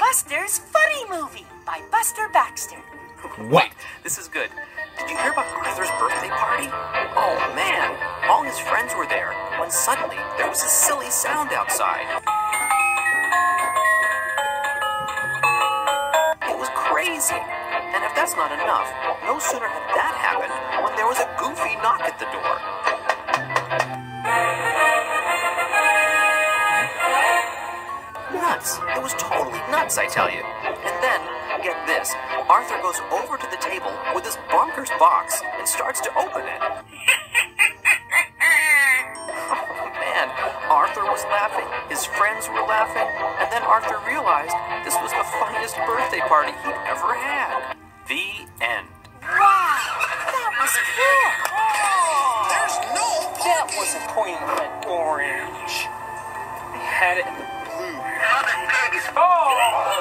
Buster's Funny Movie by Buster Baxter. Wait, this is good. Did you hear about Arthur's birthday party? Oh man, all his friends were there when suddenly there was a silly sound outside. It was crazy. And if that's not enough, no sooner had that happened when there was a goofy knock at the door. Nuts. It was totally nuts, I tell you. And then, get this, Arthur goes over to the table with this bonkers box and starts to open it. Oh man, Arthur was laughing, his friends were laughing, and then Arthur realized this was the funniest birthday party he'd ever had. The end. Wow, that was cool. There's no that wasn't pointing at orange. I had it in the blue. Oh!